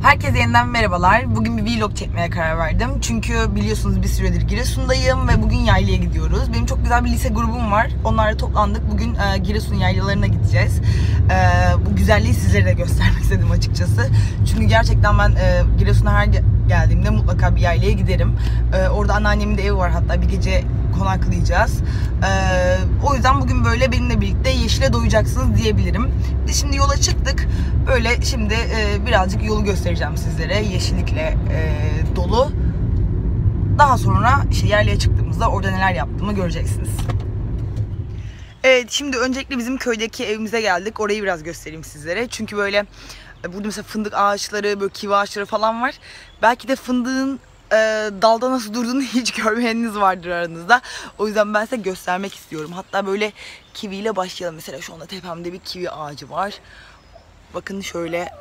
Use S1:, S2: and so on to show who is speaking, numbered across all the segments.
S1: Herkese yeniden merhabalar. Bugün bir vlog çekmeye karar verdim. Çünkü biliyorsunuz bir süredir Giresun'dayım ve bugün yaylaya gidiyoruz. Benim çok güzel bir lise grubum var. Onlarla toplandık. Bugün Giresun yaylalarına gideceğiz. Bu güzelliği sizlere de göstermek istedim açıkçası. Çünkü gerçekten ben Giresun'a her geldiğimde mutlaka bir yaylaya giderim. Orada anneannemin de evi var, hatta bir gece konaklayacağız. O yüzden bugün böyle benimle birlikte yeşile doyacaksınız diyebilirim. Biz şimdi yola çıktık. Böyle şimdi birazcık yolu göstereceğim sizlere. Yeşillikle dolu. Daha sonra işte yaylaya çıktığımızda orada neler yaptığımı göreceksiniz. Evet, şimdi öncelikle bizim köydeki evimize geldik. Orayı biraz göstereyim sizlere. Çünkü böyle burada mesela fındık ağaçları, böyle kivi ağaçları falan var. Belki de fındığın dalda nasıl durduğunu hiç görmeyeniniz vardır aranızda. O yüzden ben size göstermek istiyorum. Hatta böyle kiviyle başlayalım. Mesela şu anda tepemde bir kivi ağacı var. Bakın şöyle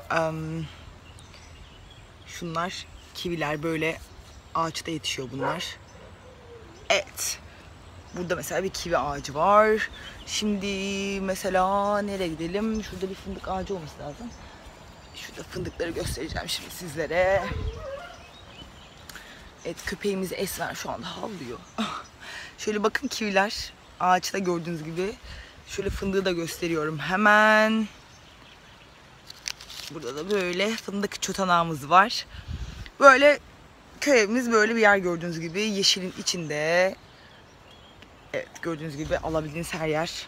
S1: şunlar kiviler, böyle ağaçta yetişiyor bunlar. Evet. Burada mesela bir kivi ağacı var. Şimdi mesela nereye gidelim? Şurada bir fındık ağacı olması lazım. Şurada fındıkları göstereceğim şimdi sizlere. Evet, köpeğimiz Esmer şu anda havlıyor. Şöyle bakın kiviler ağaçta gördüğünüz gibi. Şöyle fındığı da gösteriyorum hemen. Burada da böyle fındık çotanağımız var. Böyle köy evimiz, böyle bir yer gördüğünüz gibi yeşilin içinde. Evet, gördüğünüz gibi alabildiğiniz her yer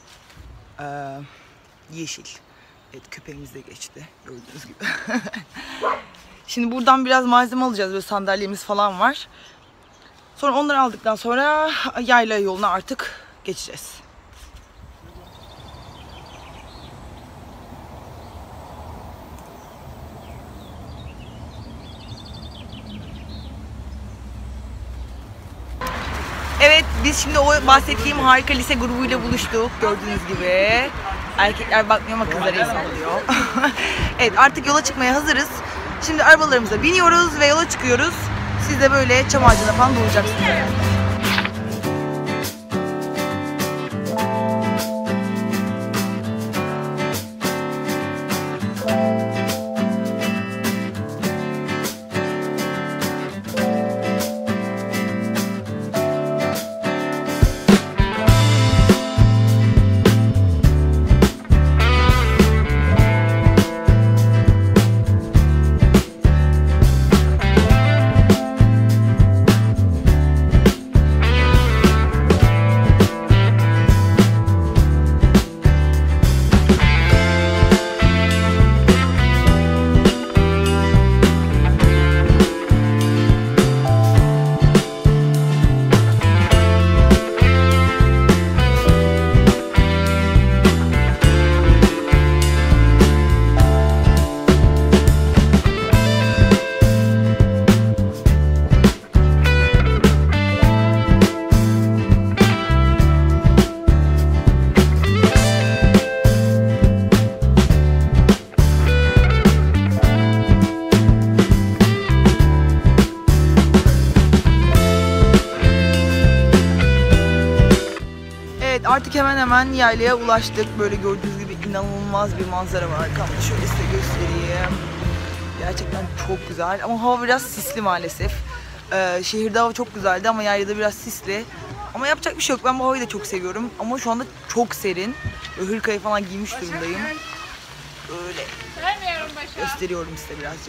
S1: yeşil. Evet, köpeğimiz de geçti gördüğünüz gibi. Şimdi buradan biraz malzeme alacağız. Böyle sandalyemiz falan var. Sonra onları aldıktan sonra yayla yoluna artık geçeceğiz. Evet, biz şimdi o bahsettiğim harika lise grubuyla buluştuk gördüğünüz gibi. Erkekler bakmıyor ama kızlar el sallıyor. Evet, artık yola çıkmaya hazırız. Şimdi arabalarımıza biniyoruz ve yola çıkıyoruz. Siz de böyle çam ağacına falan dolacaksınız herhalde. Artık hemen hemen yaylaya ulaştık. Böyle gördüğünüz gibi inanılmaz bir manzara var. Arkamda şöyle size göstereyim. Gerçekten çok güzel ama hava biraz sisli maalesef. Şehirde hava çok güzeldi ama yaylada biraz sisli. Ama yapacak bir şey yok. Ben bu havayı da çok seviyorum. Ama şu anda çok serin. Böyle hırkayı falan giymiş durumdayım. Böyle gösteriyorum size birazcık.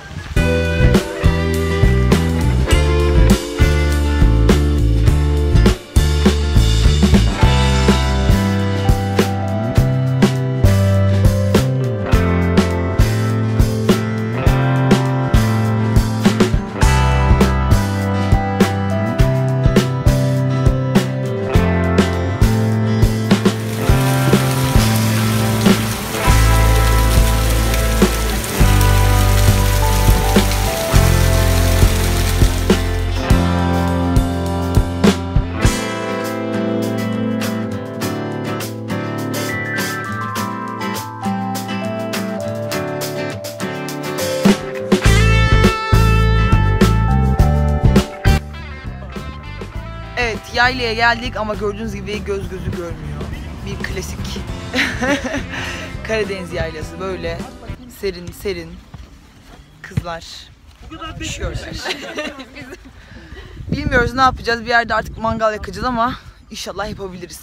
S1: Yaylaya geldik ama gördüğünüz gibi göz gözü görmüyor. Bir klasik Karadeniz yaylası, böyle serin serin. kızlar üşüyorlar. Bilmiyoruz ne yapacağız. Bir yerde artık mangal yakacağız ama inşallah yapabiliriz.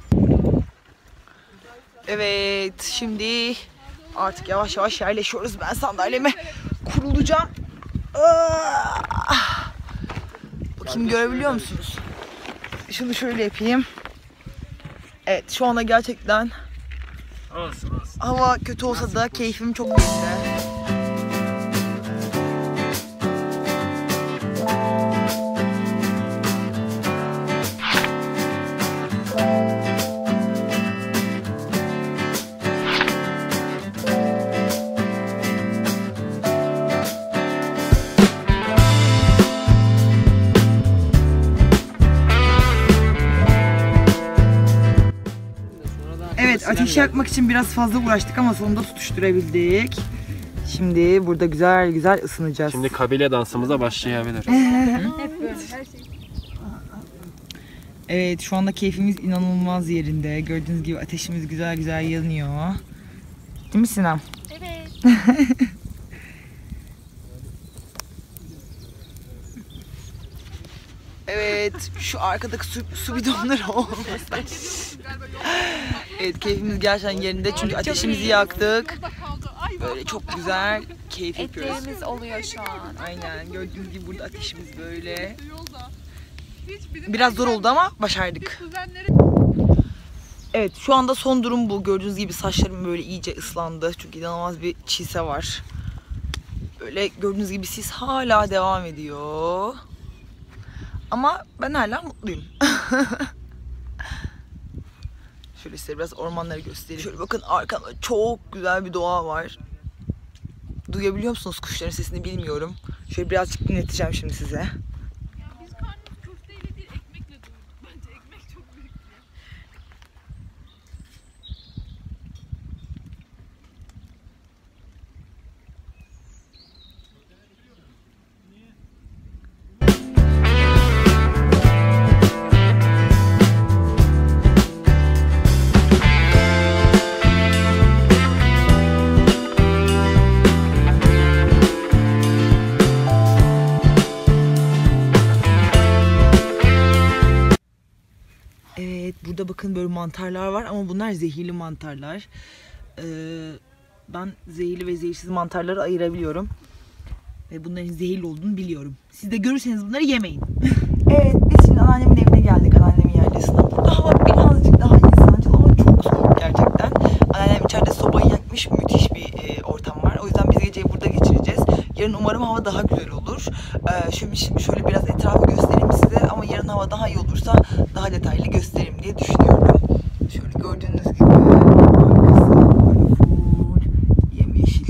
S1: Evet, şimdi artık yavaş yavaş yerleşiyoruz. Ben sandalyeme kurulacağım. Bakayım görebiliyor musunuz? Şunu şöyle yapayım. Evet, şu anda gerçekten hava kötü olsa da keyfim çok yerinde. Evet, ateş yakmak için biraz fazla uğraştık ama sonunda tutuşturabildik. Şimdi burada güzel güzel ısınacağız.
S2: Şimdi kabile dansımıza başlayabilir.
S1: Evet, şu anda keyfimiz inanılmaz yerinde. Gördüğünüz gibi ateşimiz güzel güzel yanıyor. Değil mi Sinem?
S3: Evet.
S1: Evet, şu arkadaki su bidonları olmasa. Evet, keyfimiz gerçekten yerinde çünkü ateşimizi yaktık. Böyle çok güzel keyif yapıyoruz.
S3: Etlerimiz oluyor şu an.
S1: Aynen, gördüğünüz gibi burada ateşimiz böyle. Biraz zor oldu ama başardık. Evet, şu anda son durum bu. Gördüğünüz gibi saçlarım böyle iyice ıslandı. Çünkü inanılmaz bir çise var. Böyle gördüğünüz gibi sis hala devam ediyor. Ama ben hala mutluyum. Şöyle size biraz ormanları göstereyim. Şöyle bakın, arkamda çok güzel bir doğa var. Duyabiliyor musunuz kuşların sesini bilmiyorum. Şöyle birazcık dinleteceğim şimdi size.
S3: Biz karnımız köfteyle değil ekmekle doyurduk. Bence ekmek çok büyük.
S1: Evet, burada bakın böyle mantarlar var ama bunlar zehirli mantarlar. Ben zehirli ve zehirsiz mantarları ayırabiliyorum. Ve bunların zehirli olduğunu biliyorum. Siz de görürseniz bunları yemeyin. Evet, biz şimdi anneannemin evine geldik. Anneannemin yerlisine. Burada hava birazcık daha insancıl ama çok soğuk gerçekten. Anneannem içeride sobayı yakmış. Müthiş bir ortam var. O yüzden biz geceyi burada geçireceğiz. Yarın umarım hava daha güzel olur. Şimdi şöyle biraz etrafı göstereyim size. Ama yarın hava daha iyi olursa daha detaylı gösteririm diye düşünüyorum. Şöyle gördüğünüz gibi arkası böyle full yemyeşil.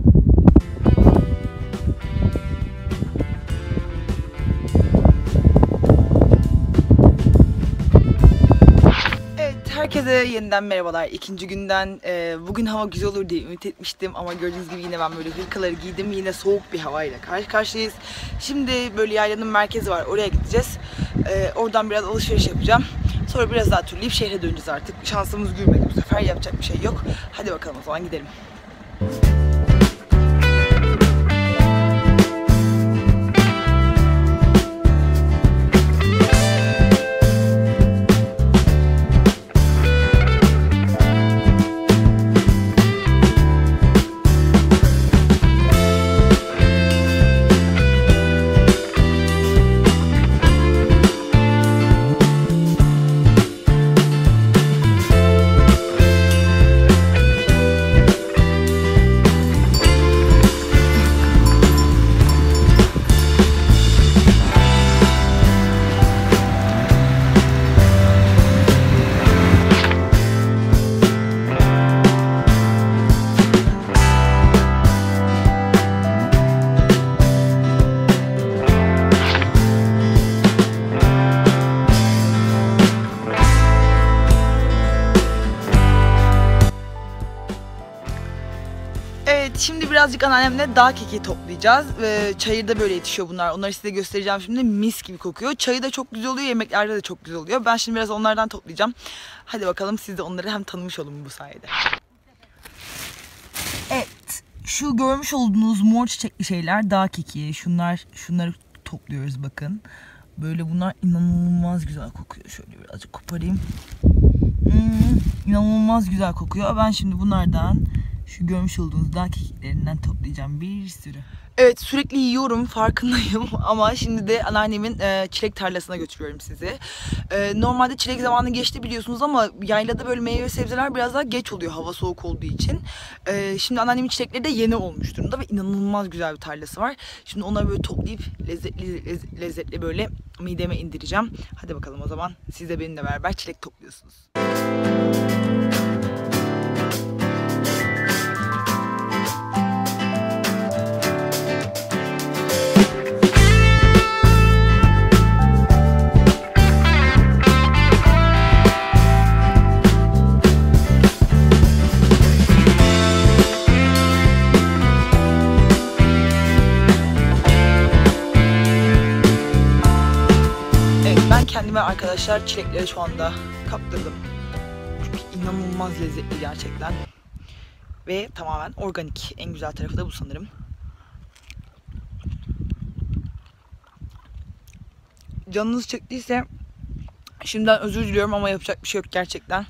S1: Herkese yeniden merhabalar. İkinci günden bugün hava güzel olur diye ümit etmiştim ama gördüğünüz gibi yine ben böyle hırkaları giydim. Yine soğuk bir havayla karşı karşıyayız. Şimdi böyle yaylanın merkezi var, oraya gideceğiz. Oradan biraz alışveriş yapacağım. Sonra biraz daha turlayıp şehre döneceğiz artık. Şansımız gülmedi bu sefer, yapacak bir şey yok. Hadi bakalım, o zaman gidelim. Şimdi birazcık anneannemle dağ keki toplayacağız. Çayırda böyle yetişiyor bunlar. Onları size göstereceğim şimdi. Mis gibi kokuyor. Çayı da çok güzel oluyor. Yemeklerde de çok güzel oluyor. Ben şimdi biraz onlardan toplayacağım. Hadi bakalım, siz de onları hem tanımış olun bu sayede. Evet. Şu görmüş olduğunuz mor çiçekli şeyler dağ kekiği. Şunları topluyoruz bakın. Böyle bunlar inanılmaz güzel kokuyor. Şöyle birazcık koparayım. İnanılmaz güzel kokuyor. Ben şimdi bunlardan şu görmüş olduğunuz dağ kekiklerinden toplayacağım bir sürü. Evet, sürekli yiyorum farkındayım ama şimdi de anneannemin çilek tarlasına götürüyorum sizi. Normalde çilek zamanı geçti biliyorsunuz ama yaylada böyle meyve sebzeler biraz daha geç oluyor hava soğuk olduğu için. Şimdi anneannemin çilekleri de yeni olmuş durumda ve inanılmaz güzel bir tarlası var. Şimdi onları böyle toplayıp lezzetli böyle mideme indireceğim. Hadi bakalım o zaman siz de benimle beraber çilek topluyorsunuz. Kendime arkadaşlar çilekleri şu anda kaptırdım. Çünkü inanılmaz lezzetli gerçekten. Ve tamamen organik. En güzel tarafı da bu sanırım. Canınız çektiyse şimdiden özür diliyorum ama yapacak bir şey yok gerçekten.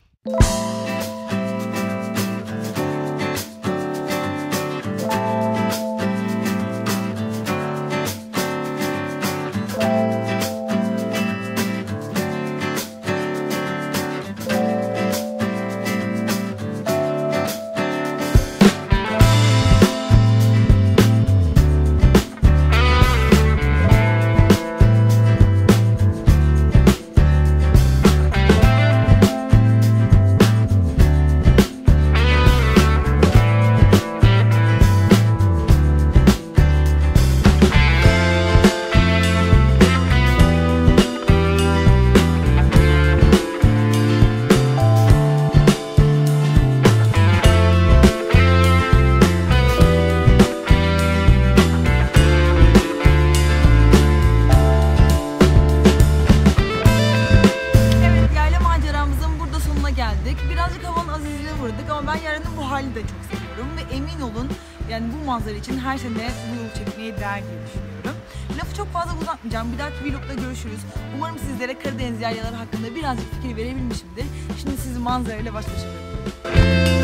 S1: Birazcık havanın azizliğine uğradık ama ben Yaren'in bu halini de çok seviyorum ve emin olun yani bu manzara için her sene bu yolu çekmeye değer diye düşünüyorum. Lafı çok fazla uzatmayacağım. Bir dahaki vlogda görüşürüz. Umarım sizlere Karadeniz yaylaları hakkında birazcık fikir verebilmişimdir. Şimdi sizi manzarayla baş başa bırakıyorum.